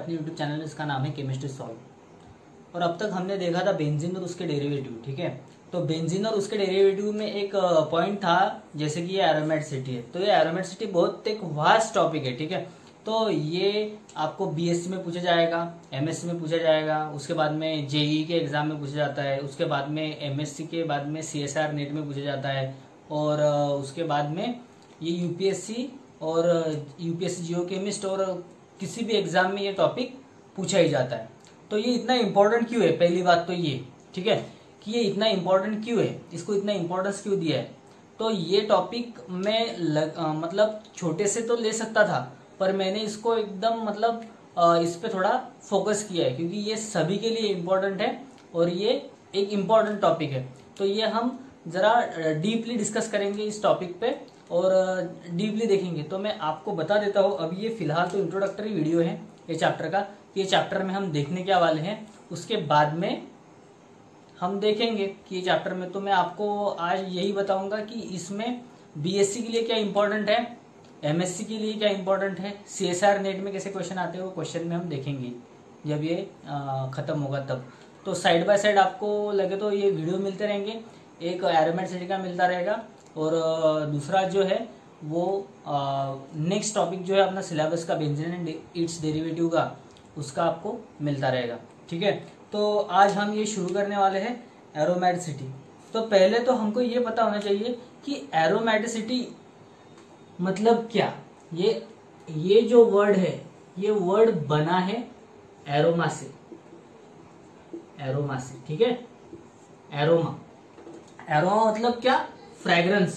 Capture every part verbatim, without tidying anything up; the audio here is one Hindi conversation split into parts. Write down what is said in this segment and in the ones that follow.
अपने यूट्यूब चैनल, इसका नाम है केमिस्ट्री सॉल्व। और अब तक हमने देखा था बेंजीन और उसके डेरिवेटिव, ठीक है। तो बेंजीन और उसके डेरिवेटिव में एक पॉइंट था, जैसे कि ये एरोमेटिसिटी है। तो ये एरोमेटिसिटी बहुत एक वास्ट टॉपिक है, ठीक है। तो ये आपको बीएससी में पूछा जाएगा, एमएससी में पूछा जाएगा, उसके बाद में जेईई के एग्जाम में पूछा जाता है, उसके बाद में एमएससी के बाद में सीएसआर नेट में पूछा जाता है, और उसके बाद में ये यूपीएससी और यूपीएससी जियो केमिस्ट और किसी भी एग्जाम में ये टॉपिक पूछा ही जाता है। तो ये इतना इंपॉर्टेंट क्यों है, पहली बात तो ये, ठीक है, कि ये इतना इंपॉर्टेंट क्यों है, इसको इतना इंपॉर्टेंस क्यों दिया है। तो ये टॉपिक मैं लग, आ, मतलब छोटे से तो ले सकता था, पर मैंने इसको एकदम मतलब आ, इस पे थोड़ा फोकस किया है, क्योंकि ये सभी के लिए इम्पोर्टेंट है और ये एक इम्पोर्टेंट टॉपिक है। तो ये हम जरा डीपली डिस्कस करेंगे इस टॉपिक पे और डीपली देखेंगे। तो मैं आपको बता देता हूँ, अभी ये फिलहाल तो इंट्रोडक्टरी वीडियो है ये चैप्टर का, ये चैप्टर में हम देखने क्या वाले हैं, उसके बाद में हम देखेंगे कि ये चैप्टर में। तो मैं आपको आज यही बताऊंगा कि इसमें बीएससी के लिए क्या इंपॉर्टेंट है, एमएससी के लिए क्या इंपॉर्टेंट है, सीएसआर नेट में कैसे क्वेश्चन आते हैं, वो क्वेश्चन में हम देखेंगे जब ये खत्म होगा तब। तो साइड बाय साइड आपको लगे तो ये वीडियो मिलते रहेंगे, एक एरोमेटिसिटी का मिलता रहेगा और दूसरा जो है वो नेक्स्ट टॉपिक जो है अपना सिलेबस का बेंजीन एंड इट्स डेरिवेटिव का, उसका आपको मिलता रहेगा, ठीक है। तो आज हम ये शुरू करने वाले हैं एरोमेटिसिटी। तो पहले तो हमको ये पता होना चाहिए कि एरोमेटिसिटी मतलब क्या। ये ये जो वर्ड है, ये वर्ड बना है एरोमा से, एरोमा से, ठीक है। एरोमा, एरोमा मतलब क्या, फ्रेग्रेंस,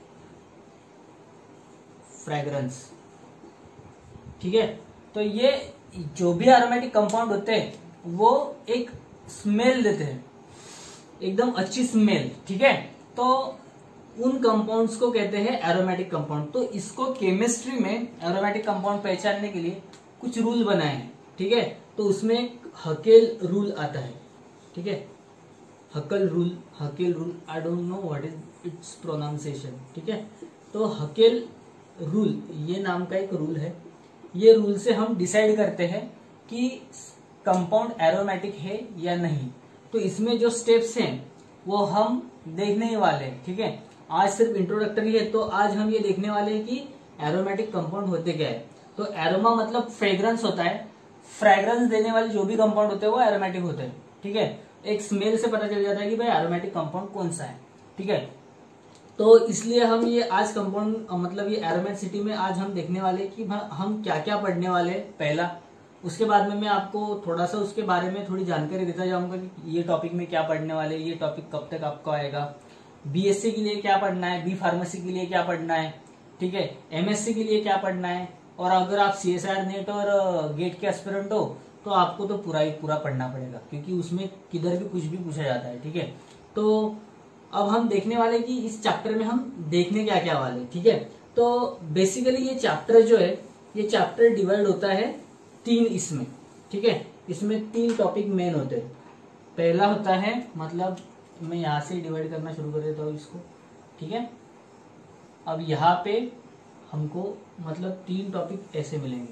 फ्रेग्रेंस, ठीक है। तो ये जो भी एरोमेटिक कंपाउंड होते हैं वो एक स्मेल देते हैं, एकदम अच्छी स्मेल, ठीक है। तो उन कंपाउंड्स को कहते हैं एरोमेटिक कंपाउंड। तो इसको केमिस्ट्री में एरोमेटिक कंपाउंड पहचानने के लिए कुछ रूल बनाए हैं, ठीक है। तो उसमें हकेल रूल आता है, ठीक है, Huckel rule, Huckel rule, I don't know what is its pronunciation, ठीक है। तो हकेल रूल ये नाम का एक रूल है। ये रूल से हम डिसाइड करते हैं कि कंपाउंड एरोमेटिक है या नहीं। तो इसमें जो स्टेप्स हैं वो हम देखने ही वाले हैं, ठीक है। आज सिर्फ इंट्रोडक्टरी है, तो आज हम ये देखने वाले हैं कि एरोमेटिक कंपाउंड होते क्या है। तो एरोमा मतलब फ्रेग्रेंस होता है, फ्रेग्रेंस देने वाले जो भी कंपाउंड होते हैं वो एरोमेटिक होते हैं, ठीक है। एक स्मेल से पता चल जाता है कि भाई एरोमेटिक कंपाउंड कौन सा है, ठीक है। तो इसलिए हम ये आज कंपाउंड मतलब ये एरोमेटिसिटी में आज हम देखने वाले कि हम क्या क्या पढ़ने वाले हैं पहला। उसके बाद में मैं आपको थोड़ा सा उसके बारे में थोड़ी जानकारी देता जाऊंगा कि ये टॉपिक में क्या पढ़ने वाले, ये टॉपिक कब तक आपको आएगा, बीएससी के लिए क्या पढ़ना है, बी फार्मेसी के लिए क्या पढ़ना है, ठीक है, एमएससी के लिए क्या पढ़ना है। और अगर आप सीएसआर नेट और गेट के एस्पिरेंट हो तो आपको तो पूरा ही पूरा पढ़ना पड़ेगा, क्योंकि उसमें किधर भी कुछ भी पूछा जाता है, ठीक है। तो अब हम देखने वाले कि इस चैप्टर में हम देखने क्या क्या वाले, ठीक है। तो बेसिकली ये चैप्टर जो है, ये चैप्टर डिवाइड होता है तीन इसमें, ठीक है। इसमें तीन टॉपिक मेन होते हैं। पहला होता है, मतलब मैं यहां से डिवाइड करना शुरू कर देता हूँ इसको, ठीक है। अब यहाँ पे हमको मतलब तीन टॉपिक ऐसे मिलेंगे।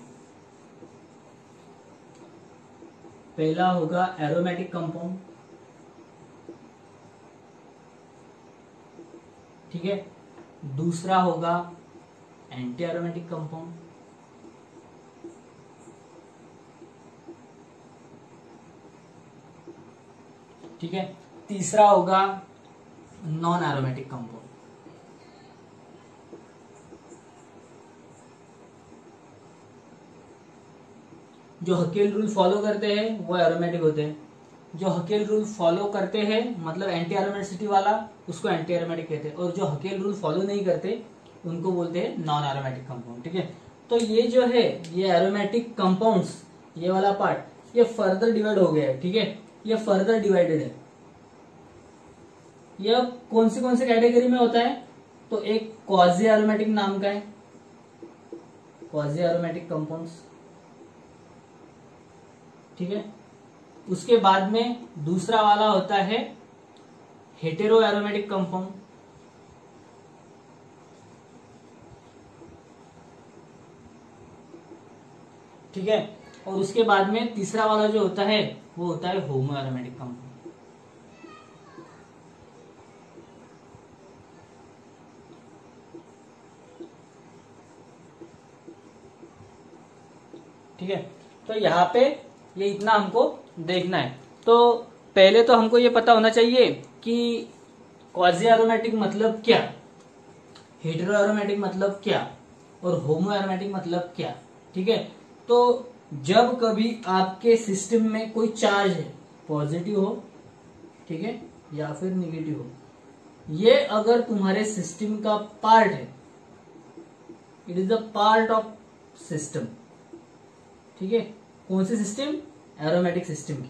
पहला होगा एरोमेटिक कंपाउंड, ठीक है। दूसरा होगा एंटी एरोमेटिक कंपाउंड, ठीक है। तीसरा होगा नॉन एरोमेटिक कंपाउंड। जो हकेल रूल फॉलो करते हैं वो एरोमेटिक होते हैं, जो हकेल रूल फॉलो करते हैं मतलब एंटी एरोमेटिसिटी वाला, उसको एंटी एरोमेटिक कहते हैं, और जो हकेल रूल फॉलो नहीं करते उनको बोलते हैं नॉन एरोमेटिक कंपाउंड, ठीक है। तो ये जो है ये एरोमेटिक कंपाउंड्स, ये वाला पार्ट ये फर्दर डिवाइड हो गया है, ठीक है। ये फर्दर डिवाइडेड है। यह कौन सी कौन सी कैटेगरी में होता है, तो एक क्वाजी एरोमेटिक नाम का है, क्वाजी एरोमेटिक कंपाउंड्स, ठीक है। उसके बाद में दूसरा वाला होता है हेटेरो एरोमेटिक कंपाउंड, ठीक है। और उसके बाद में तीसरा वाला जो होता है वो होता है होमो एरोमेटिक कंपाउंड। ठीक है, तो यहाँ पे ये इतना हमको देखना है। तो पहले तो हमको ये पता होना चाहिए कि क्वाजी एरोमेटिक मतलब क्या, हेटेरो एरोमेटिक मतलब क्या और होमो एरोमेटिक मतलब क्या। ठीक है, तो जब कभी आपके सिस्टम में कोई चार्ज है, पॉजिटिव हो, ठीक है, या फिर निगेटिव हो, ये अगर तुम्हारे सिस्टम का पार्ट है, it is the part of system. ठीक है, कौन सी सिस्टम? एरोमेटिक सिस्टम की।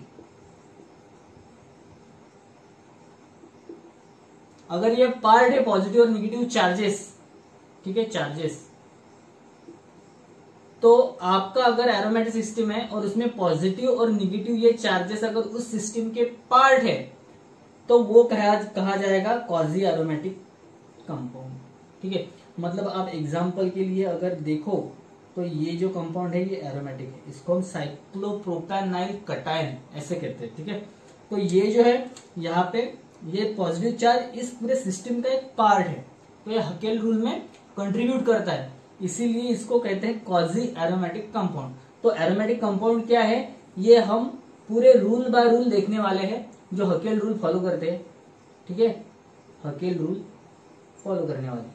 अगर ये पार्ट है पॉजिटिव और निगेटिव चार्जेस, ठीक है, चार्जेस, तो आपका अगर एरोमेटिक सिस्टम है और उसमें पॉजिटिव और निगेटिव ये चार्जेस अगर उस सिस्टम के पार्ट है तो वो कहा कहा जाएगा क्वाजी एरोमेटिक कंपाउंड। ठीक है, मतलब आप एग्जांपल के लिए अगर देखो तो ये जो कंपाउंड है ये एरोमेटिक है, इसको हम साइक्लोप्रोपेनाइल कटायन ऐसे कहते हैं। ठीक है, तो ये जो है यहाँ पे ये पॉजिटिव चार्ज इस पूरे सिस्टम का एक पार्ट है, तो ये हकेल रूल में कंट्रीब्यूट करता है, इसीलिए इसको कहते हैं क्वाजी एरोमेटिक कंपाउंड। तो एरोमेटिक कंपाउंड क्या है, ये हम पूरे रूल बाय रूल देखने वाले हैं जो हकेल रूल फॉलो करते हैं। ठीक है, हकेल रूल फॉलो करने वाले,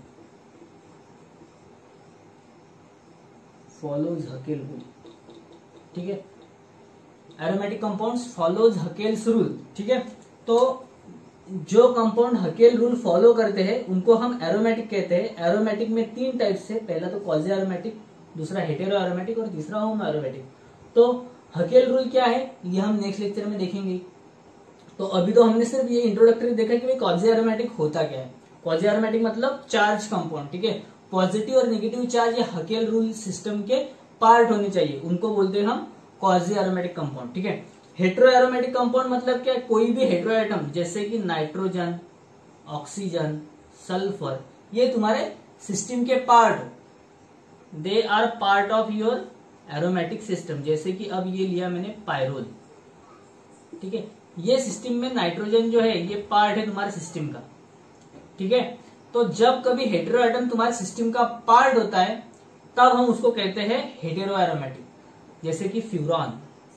फॉलोज हकेल रूल। ठीक है, aromatic compounds follows Huckel's rule. ठीक है, तो जो कंपाउंड हकेल रूल फॉलो करते हैं उनको हम एरोमेटिक कहते हैं। एरोमेटिक में तीन टाइप से, पहला तो क्वाजी एरोमेटिक, दूसरा हेटेरो एरोमेटिक और तीसरा होमो एरोमेटिक। तो हकेल रूल क्या है ये हम नेक्स्ट लेक्चर में देखेंगे। तो अभी तो हमने सिर्फ ये इंट्रोडक्टरी देखा कि भाई क्वाजी एरोमेटिक होता क्या है। क्वाजी एरोमेटिक मतलब चार्ज कंपाउंड। ठीक है, पॉजिटिव और नेगेटिव चार्ज ये हकेल रूल सिस्टम के पार्ट होने चाहिए, उनको बोलते हैं हम क्वाजी एरोमेटिक कंपाउंड। ठीक है, हेटेरो एरोमेटिक कंपाउंड मतलब क्या, कोई भी हेटेरो एटम जैसे कि नाइट्रोजन, ऑक्सीजन, सल्फर, ये तुम्हारे सिस्टम के पार्ट हो, they are part of your aromatic system. जैसे कि अब ये लिया मैंने पायरोल, ठीक है, ये सिस्टम में नाइट्रोजन जो है ये पार्ट है तुम्हारे सिस्टम का। ठीक है, तो जब कभी हेटेरो एटम तुम्हारे सिस्टम का पार्ट होता है तब हम उसको कहते हैं हेटेरो एरोमेटिक। जैसे कि फ्यूरॉन,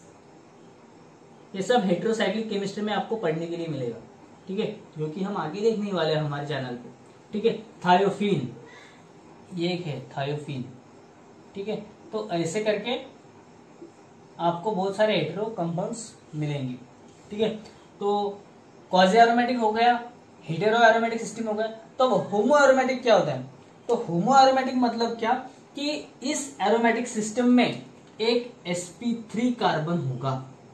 ये सब हेटेरोसाइक्लिक केमिस्ट्री में आपको पढ़ने के लिए मिलेगा। ठीक है, जो कि हम आगे देखने वाले हैं हमारे चैनल पे। ठीक है, थायोफीन, ये एक है थायोफीन। ठीक है, तो ऐसे करके आपको बहुत सारे हेटेरो कंपाउंड्स मिलेंगे। ठीक है, तो क्वाजी एरोमेटिक हो गया, हेटेरो एरोमेटिक सिस्टम हो गया। तो होमो एरोमेटिक क्या होता है? तो होमो एरोमेटिक मतलब क्या कि इस एरोमेटिक सिस्टम में एक एस पी थ्री कार्बन होगा।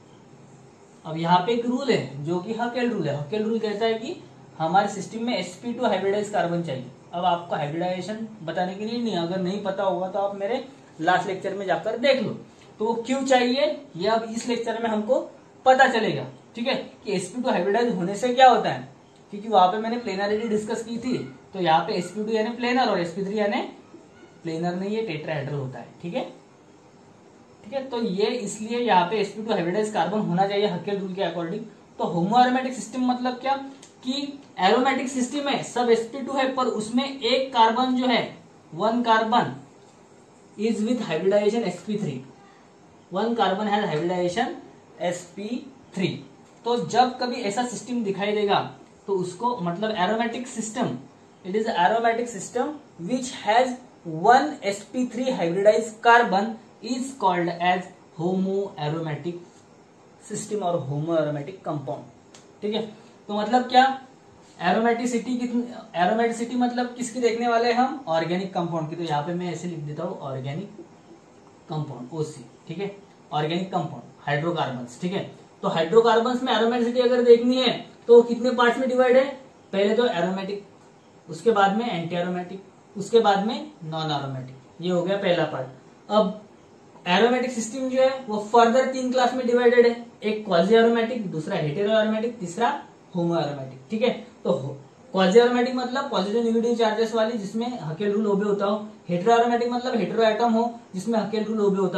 अब यहाँ पे एक रूल है जो कि हकेल रूल है। हकेल रूल कहता है कि हमारे सिस्टम में S P two hybridize carbon चाहिए। अब आपको हाइब्रिडाइजेशन बताने के लिए नहीं, अगर नहीं पता होगा तो आप मेरे लास्ट लेक्चर में जाकर देख लो। तो वो क्यों चाहिए ये अब इस लेक्चर में हमको पता चलेगा। ठीक है, कि एस पी टू हाइब्रिडाइज होने से क्या होता है, क्योंकि वहां पे मैंने प्लेनरिटी डिस्कस की थी। तो यहाँ पे एस पी टू यानी प्लेनर और एस पी थ्री यानी प्लेनर नहीं, ये टेट्राहेड्रल होता है। ठीक है, ठीक है, तो ये इसलिए यहाँ पे S P two hybridize carbon होना चाहिए हकेल रूल के अकॉर्डिंग। तो होमो एरोमेटिक सिस्टम मतलब क्या कि एरोमेटिक सिस्टम है, सब एस पी टू है, पर उसमें एक कार्बन जो है, one carbon is with hybridization S P three, one carbon has hybridization S P three. तो जब कभी ऐसा सिस्टम दिखाई देगा तो उसको मतलब aromatic system, it is aromatic system which has one S P three hybridize carbon is called as homo aromatic system और होमो एरोमेटिक कंपाउंड। ठीक है, तो मतलब क्या, एरोमेटिसिटी कितनी, एरोमेटिसिटी मतलब किसकी देखने वाले हैं हम, ऑर्गेनिक कंपाउंड की। तो यहाँ पे मैं ऐसे लिख देता हूँ ऑर्गेनिक कंपाउंड, ओसी। ठीक है, ऑर्गेनिक कंपाउंड, हाइड्रोकार्बन्स। ठीक है, तो हाइड्रोकार्बन्स में एरोमेटिसिटी अगर देखनी है तो कितने पार्ट्स में डिवाइड है, पहले तो एरोमेटिक, उसके बाद में एंटी एरोमेटिक, उसके बाद में नॉन एरोमेटिक, ये हो गया पहला पार्ट। अब एरोमेटिक सिस्टम जो है वो फर्दर तीन क्लास में डिवाइडेड है, एक क्वाजी एरोमेटिक, दूसरा हेटेरो एरोमेटिक, तीसरा होमो एरोमेटिक। ठीक है, तो क्वाजी एरोमेटिक मतलब पॉजिटिव नेगेटिव चार्जेस वाली जिसमें हकेल रूल ओबे होता हो, हेटेरो एरोमेटिक मतलब हेटेरो एटम हो जिसमें हकेल रूल ओबे होता हो,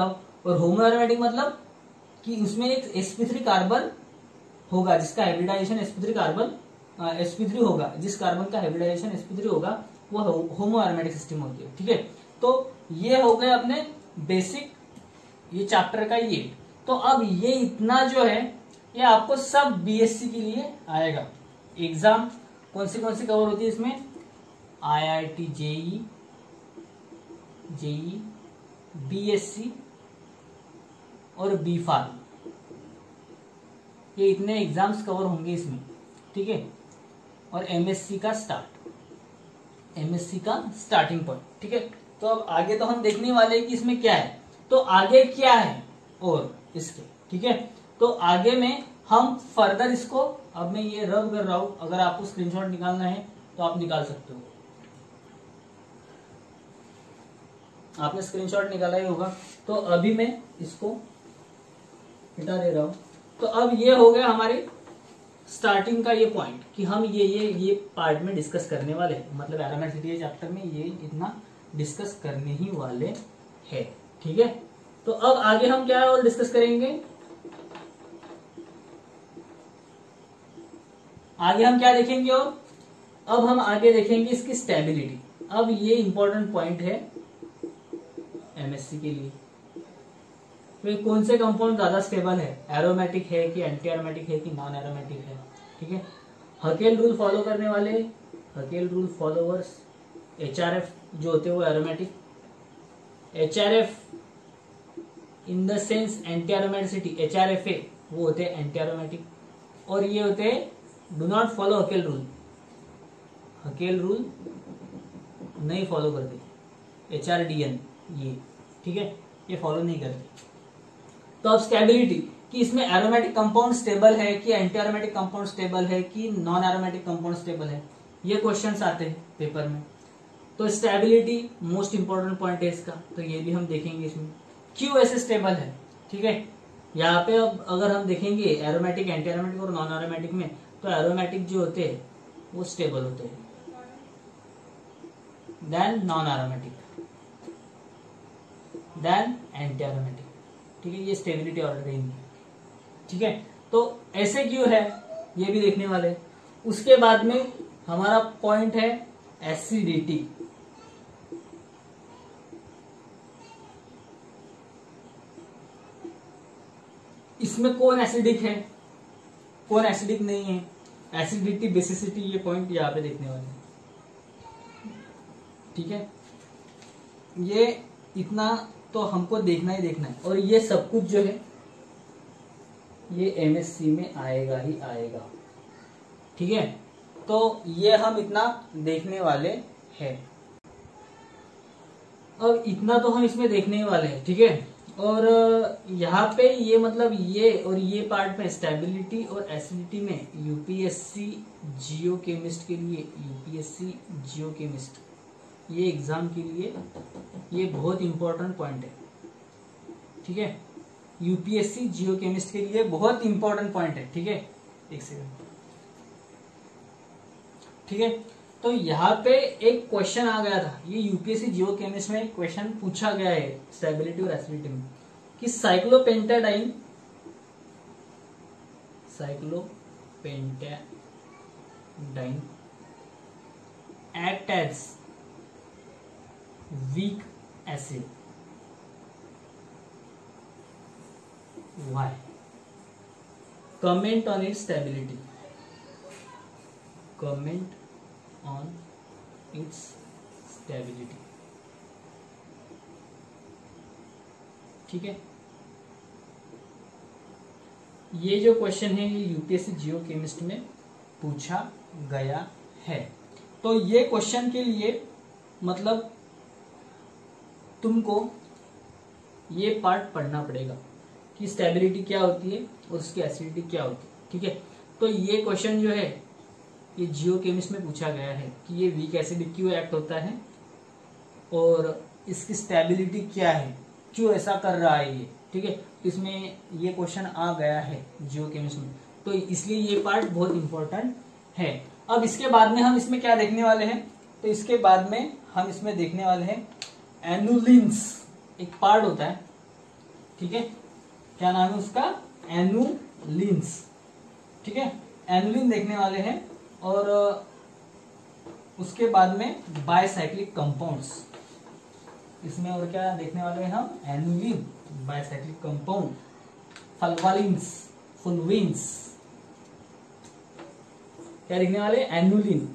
और होमो एरोमेटिक मतलब कि उसमें एक एसपी थ्री कार्बन होगा जिसका hybridization SP three carbon SP three होगा, जिस कार्बन का हाइब्रिडाइजेशन एसपी थ्री होगा वो होमो एरोमेटिक सिस्टम होती है। ठीक है, तो ये हो गए अपने बेसिक ये चैप्टर का ये। तो अब ये इतना जो है ये आपको सब बीएससी के लिए आएगा। एग्जाम कौन सी कौन सी कवर होती है इसमें, आईआईटी जेई जेई बीएससी और बी फार्म, ये इतने एग्जाम्स कवर होंगे इसमें। ठीक है, और एमएससी का स्टार्ट, एमएससी का स्टार्टिंग पॉइंट। ठीक है, तो अब आगे तो हम देखने वाले हैं कि इसमें क्या है, तो आगे क्या है और इसके। ठीक है, तो आगे में हम फर्दर इसको, अब मैं ये रब कर रहा हूं, अगर आपको स्क्रीनशॉट निकालना है तो आप निकाल सकते हो। आपने स्क्रीनशॉट निकाला ही होगा, तो अभी मैं इसको हटा दे रहा हूं। तो अब ये हो गया हमारे स्टार्टिंग का ये पॉइंट कि हम ये ये ये पार्ट में डिस्कस करने वाले हैं, मतलब एरोमेटिक चैप्टर में ये इतना डिस्कस करने ही वाले हैं। ठीक है, तो अब आगे हम क्या और डिस्कस करेंगे, आगे हम क्या देखेंगे, और अब हम आगे देखेंगे इसकी स्टेबिलिटी। अब ये इंपॉर्टेंट पॉइंट है एमएससी के लिए, तो कौन से कंपाउंड ज्यादा स्टेबल है, एरोमेटिक है कि एंटी एरोमेटिक है कि नॉन एरोमेटिक है। ठीक है, हकेल रूल फॉलो करने वाले, हकेल रूल फॉलोवर्स, एचआरएफ जो होते हैं वो aromatic, HRF in the sense anti aromaticity, HRFA वो होते हैं एंटी एरोमेटिक, और ये होते हैं do not follow Huckel rule, Huckel rule नहीं फॉलो करते, एचआरडीएन ये। ठीक है, ये फॉलो नहीं करते। तो अब स्टेबिलिटी कि इसमें एरोमेटिक कंपाउंड स्टेबल है कि एंटी एरोमेटिक कंपाउंड स्टेबल है कि नॉन एरोमेटिक कंपाउंड स्टेबल है, ये क्वेश्चंस आते हैं पेपर में। तो स्टेबिलिटी मोस्ट इंपॉर्टेंट पॉइंट है इसका, तो ये भी हम देखेंगे इसमें क्यों ऐसे स्टेबल है। ठीक है, यहाँ पे अब अगर हम देखेंगे एरोमेटिक, एंटी एरोमेटिक और नॉन एरोमेटिक में, तो एरोमेटिक जो होते हैं वो स्टेबल होते हैं than non aromatic than anti aromatic. ठीक है, ये स्टेबिलिटी ऑर्डर है इनकी। ठीक है, तो ऐसे क्यों है ये भी देखने वाले। उसके बाद में हमारा पॉइंट है एसिडिटी। इसमें कौन एसिडिक है कौन एसिडिक नहीं है, एसिडिटी बेसिसिटी, ये पॉइंट यहाँ पे देखने वाले हैं। ठीक है, ये इतना तो हमको देखना ही देखना है, और ये सब कुछ जो है ये एमएससी में आएगा ही आएगा। ठीक है, तो ये हम इतना देखने वाले हैं। अब इतना तो हम इसमें देखने वाले हैं। ठीक है, और यहाँ पे ये मतलब ये और ये पार्ट में स्टेबिलिटी और एसिडिटी में यूपीएससी जियो केमिस्ट के लिए, यूपीएससी जियो केमिस्ट ये एग्जाम के लिए ये बहुत इंपॉर्टेंट पॉइंट है। ठीक है, यूपीएससी जियो केमिस्ट के लिए बहुत इंपॉर्टेंट पॉइंट है। ठीक है, एक सेकंड। ठीक है, तो यहाँ पे एक क्वेश्चन आ गया था, ये यूपीएससी जियो केमिस्ट में एक क्वेश्चन पूछा गया है स्टेबिलिटी और एसिडिटी में कि cyclopentadiene cyclopentadiene act as weak acid, why? Comment on its stability, comment on its stability। ठीक है, ये जो क्वेश्चन है ये यूपीएससी जियो केमिस्ट में पूछा गया है। तो ये क्वेश्चन के लिए मतलब तुमको ये पार्ट पढ़ना पड़ेगा कि स्टेबिलिटी क्या होती है और उसकी एसिडिटी क्या होती है। ठीक है, तो ये क्वेश्चन जो है ये जियो केमिस्ट में पूछा गया है कि ये वीक एसिड क्यों एक्ट होता है और इसकी स्टेबिलिटी क्या है, क्यों ऐसा कर रहा है ये। ठीक है, इसमें ये क्वेश्चन आ गया है जियो केमिस्ट में, तो इसलिए ये पार्ट बहुत इंपॉर्टेंट है। अब इसके बाद में हम इसमें क्या देखने वाले हैं, तो इसके बाद में हम इसमें देखने वाले हैं एनुलिन्स। एक पार्ट होता है ठीक है, क्या नाम है उसका, एनुलिन्स। ठीक है, एनुलिन देखने वाले हैं। और उसके बाद में बायसाइक्लिक कंपाउंड्स, इसमें और क्या देखने वाले हैं हम, एनुलिन, बायसाइक्लिक कंपाउंड, फल्वालिन्स, फुलविन्स, क्या लिखने वाले, annulene,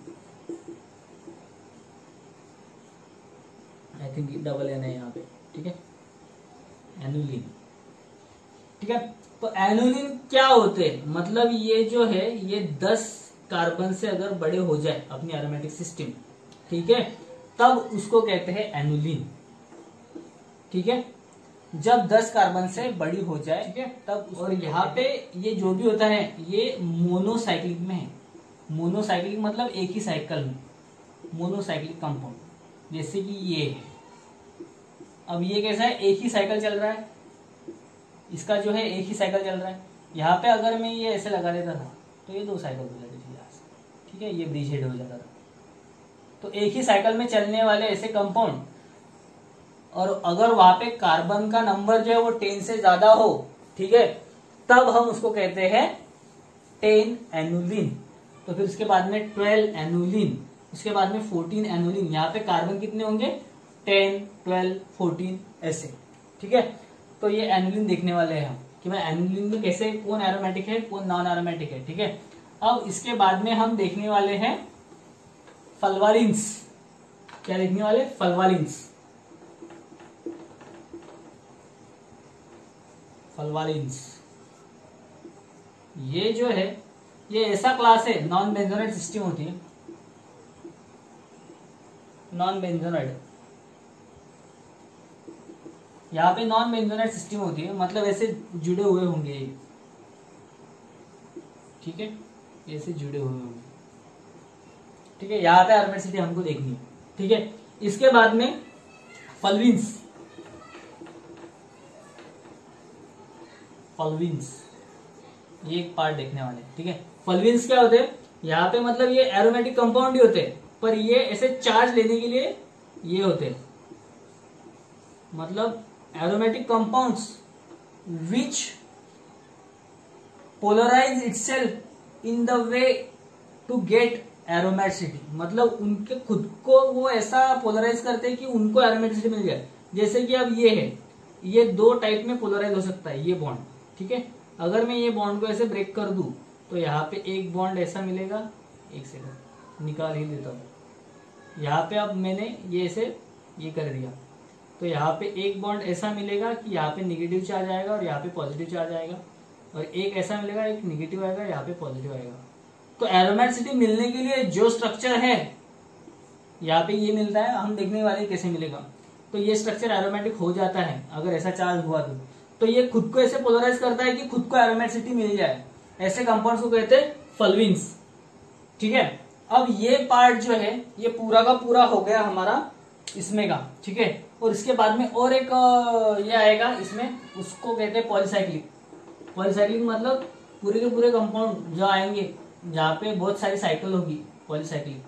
I think double N है यहाँ पे। ठीक है, एनुलिन। ठीक है, तो एनुलिन क्या होते हैं, मतलब ये जो है ये दस कार्बन से अगर बड़े हो जाए अपनी एरोमेटिक सिस्टम, ठीक है, तब उसको कहते हैं एनुलिन। ठीक है, जब दस कार्बन से बड़ी हो जाए, ठीक है, तब। और यहाँ पे ये जो भी होता है ये मोनोसाइक्लिक में है। मोनोसाइक्लिक मतलब एक ही साइकिल में, मोनोसाइक्लिक कंपाउंड, जैसे कि ये है। अब ये कैसा है, एक ही साइकिल चल रहा है, इसका जो है एक ही साइकिल चल रहा है। यहाँ पे अगर मैं ये ऐसे लगा देता था तो ये दो साइकिल हो जाती थी यहाँ से। ठीक है, ये ब्रिज हेड हो जाता था। तो एक ही साइकिल में चलने वाले ऐसे कंपाउंड, और अगर वहां पे कार्बन का नंबर जो है वो टेन से ज्यादा हो, ठीक है, तब हम उसको कहते हैं टेन एनुलिन। तो फिर उसके बाद में ट्वेल्व एनुलिन, उसके बाद में फोर्टीन एनुलिन। यहाँ पे कार्बन कितने होंगे, टेन, ट्वेल्व, फोर्टीन, ऐसे। ठीक है, तो ये एनुलिन देखने वाले हैं हम कि भाई एनुलिन में कैसे, कौन एरोमेटिक है, कौन नॉन एरोमेटिक है। ठीक है, अब इसके बाद में हम देखने वाले हैं फल्वालिन्स। क्या देखने वाले, फल्वालिन्स, फल्वालिन्स। ये जो है ये ऐसा क्लास है, नॉन बेंजोनाइड सिस्टम होती है, नॉन बेंजोनाइड। यहाँ पे नॉन बेंजोनाइड सिस्टम होती है, मतलब ऐसे जुड़े हुए होंगे ये। ठीक है, ऐसे जुड़े हुए होंगे। ठीक है, यहाँ पे एरोमेटिसिटी हमको देखनी है। ठीक है, इसके बाद में फल्विन्स, फल्विन्स ये एक पार्ट देखने वाले। ठीक है, फल्विन्स क्या होते हैं, यहाँ पे मतलब ये एरोमेटिक कंपाउंड ही होते हैं, पर ये ऐसे चार्ज लेने के लिए ये होते हैं, मतलब aromatic compounds which polarize itself in the way to get aromaticity, मतलब उनके खुद को वो ऐसा पोलराइज करते हैं कि उनको एरोमेटिसिटी मिल जाए। जैसे कि अब ये है, ये दो टाइप में पोलराइज हो सकता है ये बॉन्ड। ठीक है, अगर मैं ये बॉन्ड को ऐसे ब्रेक कर दूं तो यहाँ पे एक बॉन्ड ऐसा मिलेगा, एक सेकंड निकाल ही देता हूं। यहाँ पे अब मैंने ये ऐसे ये कर दिया, तो यहाँ पे एक बॉन्ड ऐसा मिलेगा कि यहाँ पे निगेटिव चार्ज आएगा और यहाँ पे पॉजिटिव चार्ज आएगा, और एक ऐसा मिलेगा, एक निगेटिव आएगा, यहाँ पे पॉजिटिव आएगा। तो एरोमेटिसिटी मिलने के लिए जो स्ट्रक्चर है यहाँ पे ये मिलता है, हम देखने वाले कैसे मिलेगा। तो ये स्ट्रक्चर एरोमेटिक हो जाता है अगर ऐसा चार्ज हुआ तो तो ये खुद को ऐसे पोलराइज करता है कि खुद को एरोमेटिसिटी मिल जाए। ऐसे कंपाउंड्स को कहते हैं फल्विन्स। ठीक है, अब ये पार्ट जो है ये पूरा का पूरा हो गया हमारा इसमें का। ठीक है, और इसके बाद में और एक ये आएगा इसमें, उसको कहते हैं पॉलीसाइक्लिक। पॉलीसाइक्लिक मतलब पूरे के पूरे कंपाउंड जो आएंगे जहाँ पे बहुत सारी साइकिल होगी, पॉलीसाइक्लिक,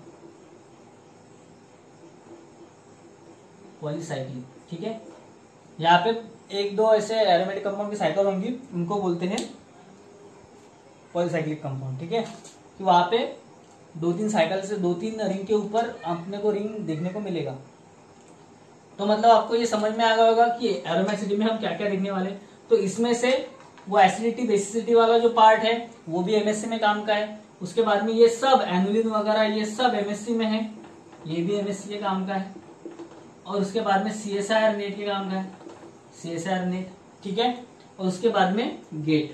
पॉलीसाइक्लिक। ठीक है, यहाँ पे एक दो ऐसे एरोमेटिक कंपाउंड की साइकिल होंगी, उनको बोलते हैं पॉलीसाइक्लिक कंपाउंड। ठीक है, कि वहां पे दो तीन साइकिल से दो तीन रिंग के ऊपर अपने को रिंग देखने को मिलेगा। तो मतलब आपको ये समझ में आ गया होगा कि एरोमेटिसिटी में हम क्या क्या देखने वाले। तो इसमें से वो एसिडिटी बेसिसिटी वाला जो पार्ट है वो भी एमएससी में काम का है। उसके बाद में ये सब एनुलिन वगैरह ये सब एमएससी में है, ये भी एमएससी के काम का है। और उसके बाद में सीएसआईआर नेट के काम का है, सीएसआईआर नेट। ठीक है, और उसके बाद में गेट।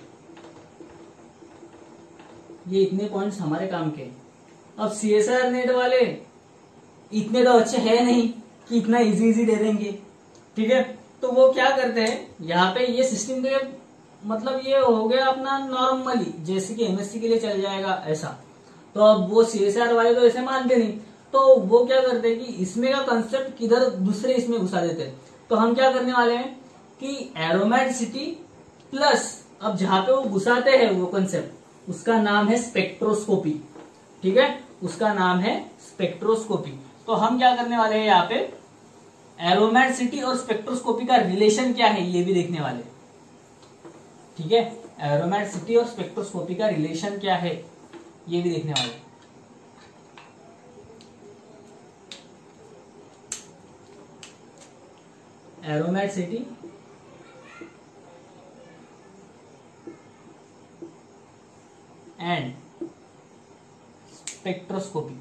ये इतने पॉइंट्स हमारे काम के। अब सीएसआईआर नेट वाले इतने तो अच्छे है नहीं कि इतना इजी इजी दे देंगे। ठीक है, तो वो क्या करते हैं, यहाँ पे ये सिस्टम के मतलब ये हो गया अपना नॉर्मली जैसे कि एमएससी के लिए चल जाएगा ऐसा। तो अब वो सीएसआर वाले तो ऐसे मानते नहीं, तो वो क्या करते हैं कि इसमें का कंसेप्ट किधर दूसरे इसमें घुसा देते हैं। तो हम क्या करने वाले हैं कि एरोमेटिसिटी प्लस, अब जहां पे वो घुसाते हैं वो कंसेप्ट उसका नाम है स्पेक्ट्रोस्कोपी। ठीक है, उसका नाम है स्पेक्ट्रोस्कोपी। तो हम क्या करने वाले हैं यहाँ पे एरोमेटिसिटी और स्पेक्ट्रोस्कोपी का रिलेशन क्या है ये भी देखने वाले। ठीक है। एरोमेटिसिटी और स्पेक्ट्रोस्कोपी का रिलेशन क्या है ये भी देखने वाले। एरोमेटिसिटी एंड स्पेक्ट्रोस्कोपी,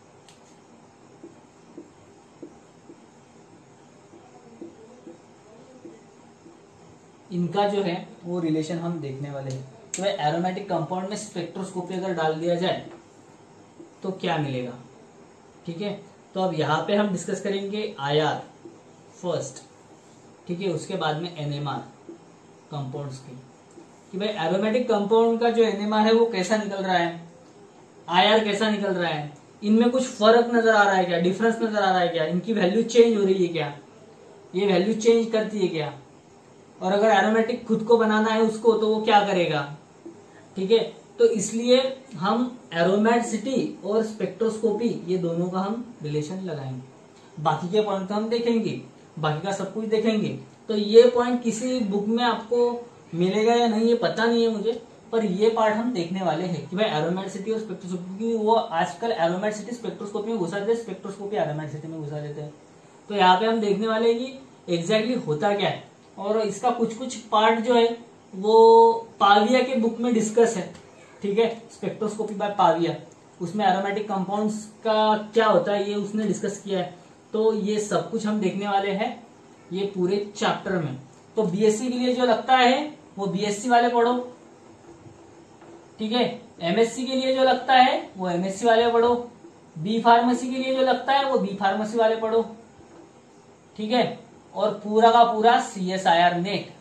इनका जो है वो रिलेशन हम देखने वाले हैं। तो एरोमेटिक कंपाउंड में स्पेक्ट्रोस्कोपी अगर डाल दिया जाए तो क्या मिलेगा, ठीक है। तो अब यहाँ पे हम डिस्कस करेंगे आई आर फर्स्ट, ठीक है, उसके बाद में एन एम आर कंपाउंड्स की, कि भाई एरोमेटिक कंपाउंड का जो एन एम आर है वो कैसा निकल रहा है, आई आर कैसा निकल रहा है, इनमें कुछ फर्क नजर आ रहा है क्या, डिफरेंस नजर आ रहा है क्या, इनकी वैल्यू चेंज हो रही है क्या, ये वैल्यू चेंज करती है क्या, और अगर एरोमेटिक खुद को बनाना है उसको तो वो क्या करेगा, ठीक है। तो इसलिए हम एरोमेटिसिटी और स्पेक्ट्रोस्कोपी ये दोनों का हम रिलेशन लगाएंगे। बाकी के पॉइंट तो हम देखेंगे, बाकी का सब कुछ देखेंगे। तो ये पॉइंट किसी बुक में आपको मिलेगा या नहीं ये पता नहीं है मुझे, पर ये पार्ट हम देखने वाले हैं कि भाई एरोमेटिसिटी और स्पेक्ट्रोस्कोपी, वो आजकल एरोमेटिसिटी स्पेक्ट्रोस्कोपी में घुसा देते, स्पेक्ट्रोस्कोपी एरोमेटिसिटी में घुसा देते हैं। तो यहाँ पे हम देखने वाले हैं कि एग्जैक्टली होता क्या है, और इसका कुछ कुछ पार्ट जो है वो पाविया के बुक में डिस्कस है, ठीक है, स्पेक्ट्रोस्कोपी बाय पाविया, उसमें एरोमेटिक कंपाउंड्स का क्या होता है ये उसने डिस्कस किया है। तो ये सब कुछ हम देखने वाले हैं ये पूरे चैप्टर में। तो बीएससी के लिए जो लगता है वो बीएससी वाले पढ़ो, ठीक है, एमएससी के लिए जो लगता है वो एमएससी वाले पढ़ो, बी फार्मेसी के लिए जो लगता है वो बी फार्मेसी वाले पढ़ो, ठीक है। और पूरा का पूरा C S I R NET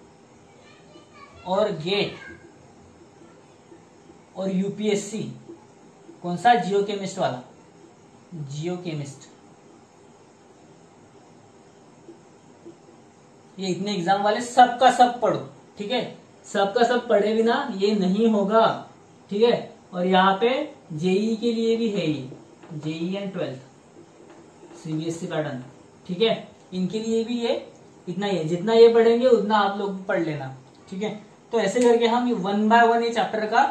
और गेट और यूपीएससी, कौन सा, जियो केमिस्ट वाला, जियो केमिस्ट, ये इतने एग्जाम वाले सबका सब पढ़ो, ठीक है, सबका सब पढ़े बिना ये नहीं होगा, ठीक है। और यहाँ पे जेई के लिए भी है ये, JEE and twelfth CBSE pattern, ठीक है, इनके लिए भी ये इतना ही है, जितना ये पढ़ेंगे उतना आप लोग पढ़ लेना, ठीक है। तो ऐसे करके हम वन बाय वन ये चैप्टर का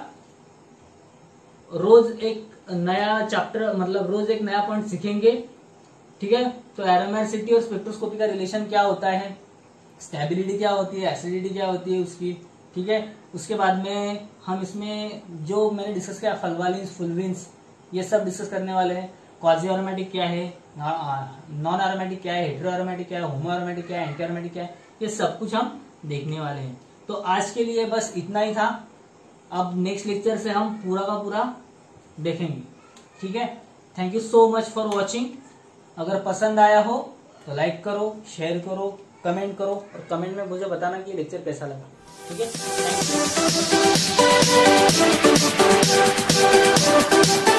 रोज एक नया चैप्टर, मतलब रोज एक नया पॉइंट सीखेंगे, ठीक है। तो एरोमेटिसिटी और स्पेक्ट्रोस्कोपी का रिलेशन क्या होता है, स्टेबिलिटी क्या होती है, एसिडिटी क्या होती है उसकी, ठीक है। उसके बाद में हम इसमें जो मैंने डिस्कस किया फल्वालिन्स, फुलविन्स, ये सब डिस्कस करने वाले हैं। क्वाजी एरोमेटिक क्या है, नॉन एरोमेटिक क्या है, हेटेरो एरोमेटिक क्या है, होमो एरोमेटिक क्या है, एंटी एरोमेटिक क्या है, ये सब कुछ हम देखने वाले हैं। तो आज के लिए बस इतना ही था। अब नेक्स्ट लेक्चर से हम पूरा का पूरा देखेंगे, ठीक है। Thank you so much for watching. अगर पसंद आया हो तो लाइक करो, शेयर करो, कमेंट करो, और कमेंट में मुझे बताना कि लेक्चर कैसा लगा, ठीक है। Thank you.